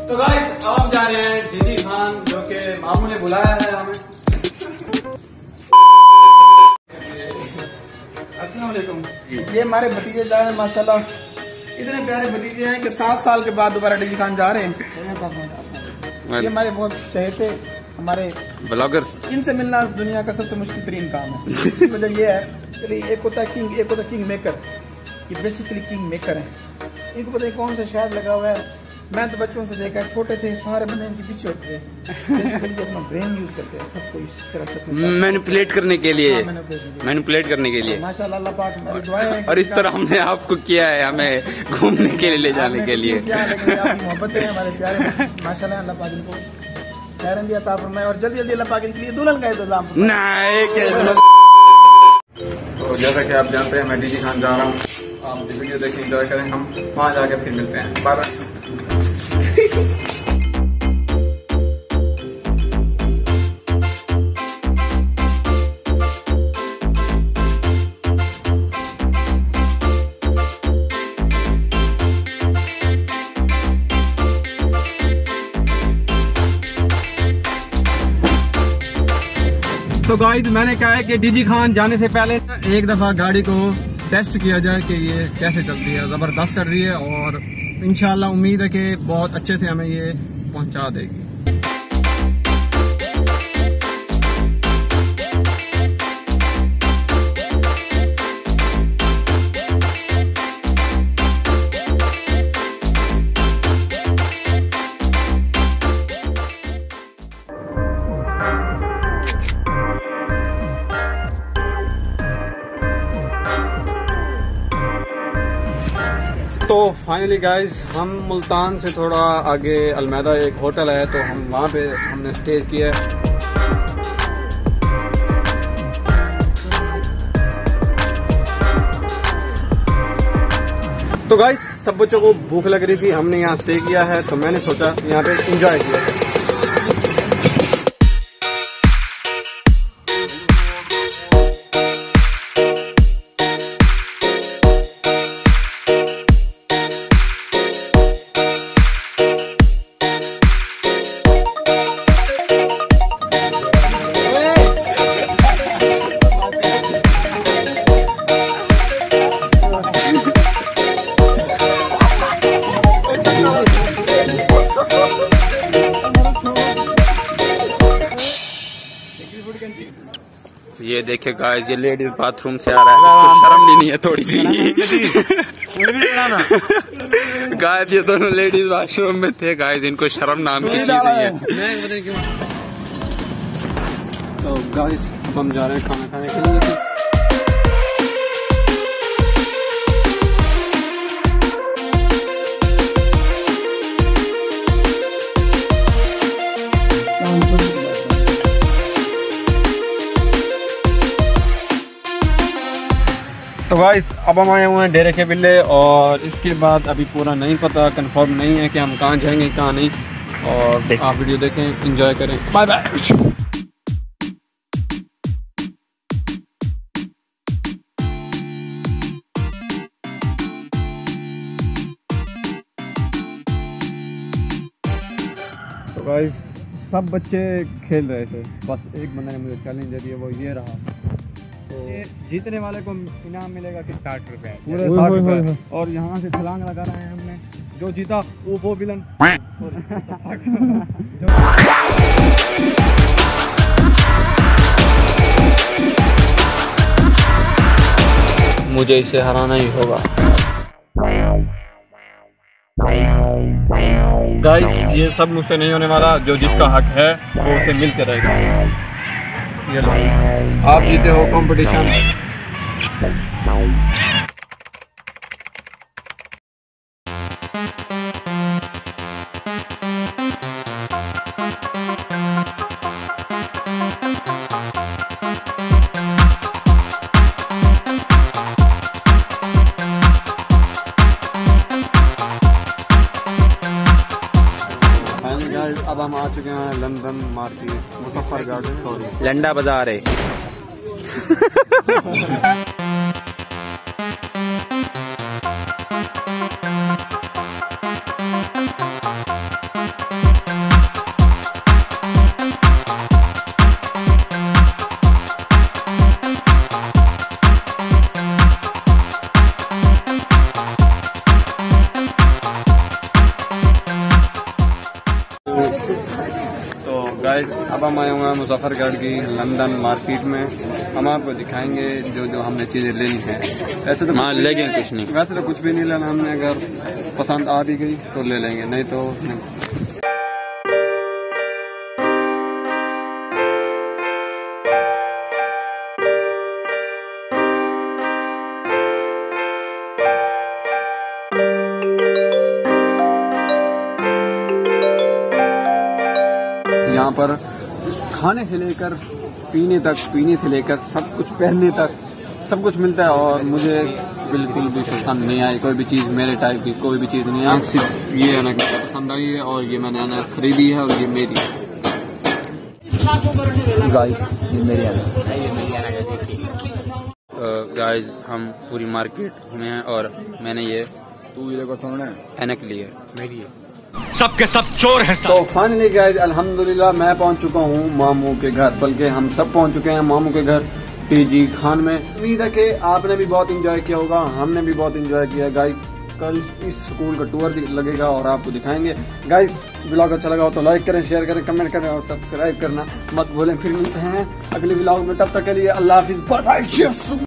तो गाइस अब हम जा रहे हैं दीदी खान, जो कि मामू ने बुलाया है हमें। अस्सलाम वालेकुम। ये हमारे भतीजे जा रहे हैं, माशाल्लाह इतने प्यारे भतीजे हैं कि 7 साल के बाद दोबारा दीदी खान जा रहे हैं। ये हमारे बहुत चहेते हमारे ब्लॉगर्स, इनसे मिलना दुनिया का सबसे मुश्किल तरीन काम है। इसकी वजह ये है कि एक होता है किंग, एक होता है किंग मेकर। ये बेसिकली किंग मेकर है। इनको पता नहीं कौन सा शायद लगा हुआ है। मैं तो बचपन से देखा है, छोटे थे सारे बंदे इनके पीछे होते थे। अपना ब्रेन यूज करते हैं सबको इस तरह से मैनिपुलेट करने के लिए, मैनिपुलेट करने के लिए। माशाल्लाह अल्लाह पाक हमारी दुआएं हैं। और इस तरह हमने आपको किया है, हमें घूमने के लिए ले जाने के लिए। मोहब्बत है हमारे प्यारे, माशाल्लाह अल्लाह पाक इनको खैर दिया अता फरमाए और जल्दी जल्दी अल्लाह पाक इनके लिए दुल्हन का इंतजाम। तो जैसा कि आप जानते हैं मैं दीदी खान जा रहा हूँ। आप वीडियो देखें, एंजॉय करें। हम वहाँ जाके फिर मिलते हैं। Bye bye. तो गाइस मैंने कहा है कि दीदी खान जाने से पहले एक दफ़ा गाड़ी को टेस्ट किया जाए कि ये कैसे चलती है। ज़बरदस्त चल रही है और इंशाल्लाह उम्मीद है कि बहुत अच्छे से हमें ये पहुंचा देगी। तो फाइनली गाइज हम मुल्तान से थोड़ा आगे अलमैदा एक होटल है, तो हम वहाँ पे हमने स्टे किया है। तो गाइज सब बच्चों को भूख लग रही थी, हमने यहाँ स्टे किया है, तो मैंने सोचा यहाँ पे एंजॉय किया। ये देखिए गाइस, ये लेडीज बाथरूम से आ रहा है, शर्म भी नहीं है थोड़ी सी। गाइस ये दोनों लेडीज वॉशरूम में थे गाइस, इनको शर्म नाम की चीज नहीं है। तो गाइस हम जा रहे हैं खाना खाने के लिए। तो गाइस अब हम आए हुए हैं डेरे के बिल्ले, और इसके बाद अभी पूरा नहीं पता, कंफर्म नहीं है कि हम कहाँ जाएंगे कहाँ नहीं। और आप वीडियो देखें, एंजॉय करें। Bye bye. तो गाइस सब बच्चे खेल रहे थे, बस एक बंदे ने मुझे चैलेंज दे दिया, वो ये रहा। तो जीतने वाले को इनाम मिलेगा कि 60 रुपए, पूरे 60 रुपए। और यहाँ से छलांग लगा रहे हैं हमने, जो जीता वो विलन। मुझे इसे हराना ही होगा। गाइस ये सब मुझसे नहीं होने वाला, जो जिसका हक है वो उसे मिल के रहेगा। ये लो, आप जीते हो कंपटीशन। अब हम आ चुके हैं London market, Muzaffar garden, sorry Landa बाजार है। अब हम आए हुए हैं मुजफ्फरगढ़ की लंदन मार्केट में। हम आपको दिखाएंगे जो जो हमने चीज़ें लेनी है। वैसे तो ले गए कुछ नहीं, वैसे तो कुछ भी नहीं लेना हमने, अगर पसंद आ भी गई तो ले लेंगे, नहीं तो नहीं। यहाँ पर खाने से लेकर पीने से लेकर सब कुछ, पहनने तक सब कुछ मिलता है। और मुझे बिल्कुल भी पसंद नहीं आई कोई भी चीज़, मेरे टाइप की कोई भी चीज़ नहीं आई। सिर्फ ये है ना पसंद आई है और ये मैंने आना खरीदी है और ये मेरी है। गाइस ये मेरी गाइस हम पूरी मार्केट घूमे हैं और मैंने ये ऐनक ली है, मेरी है। सबके सब चोर हैं। तो फाइनली गाइस अल्हम्दुलिल्लाह मैं पहुंच चुका हूं मामू के घर, बल्कि हम सब पहुंच चुके हैं मामू के घर टीजी खान में। उम्मीद है कि आपने भी बहुत एंजॉय किया होगा, हमने भी बहुत एंजॉय किया गाइस। कल इस स्कूल का टूर लगेगा और आपको दिखाएंगे। गाइस व्लॉग अच्छा लगा हो तो लाइक करें, शेयर करें, कमेंट करें और सब्सक्राइब करना मत भूलें। फिर मिलते हैं अगले व्लॉग में, तब तक के लिए अल्लाह हाफिज़, बाय बाय।